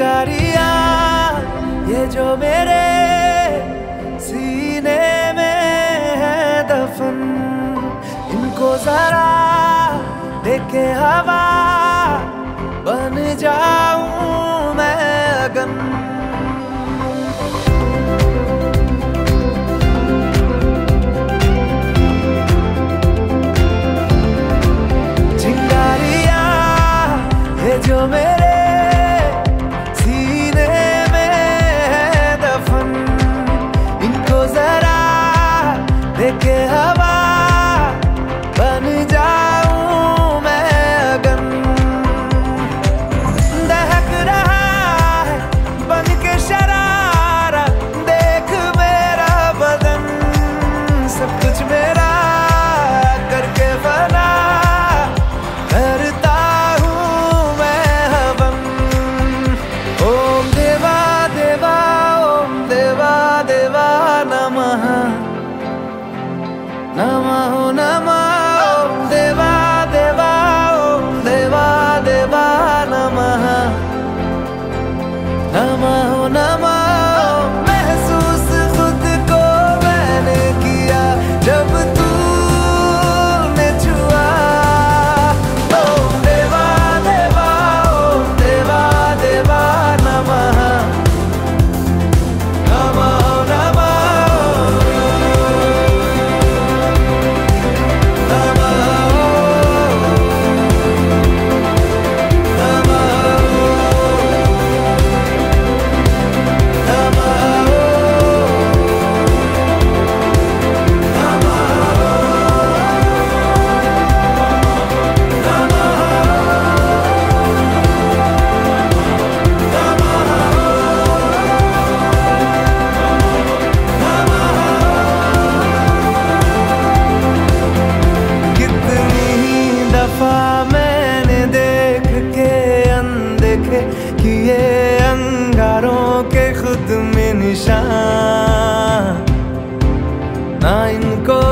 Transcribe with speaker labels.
Speaker 1: चिंगारियां ये जो मेरे सीने में है दफन, इनको जरा देखे हवा बन जाऊं मैं अगन। चिंगारियां ये जो मेरे सीने में है दफन, इनको जरा देखे हवा बन जाऊं मैं अगन। दहक रहा है बन के शरारा, देख मेरा बदन सब कुछ मेरा करके फना करता हूँ मैं हवन। ओम देवा देवा ओम देवा देवा नमः नमः नमः। ओम देवा देवा ओम देवा देवा नमः नमः नमः। महसूस खुद को मैंने किया जब तूने छुआ। ओम देवा देवा ओम देवा देवा नमः नमः नमः मैंने देख के अनदेखे किए अंगारों के खुद में निशान, ना इनको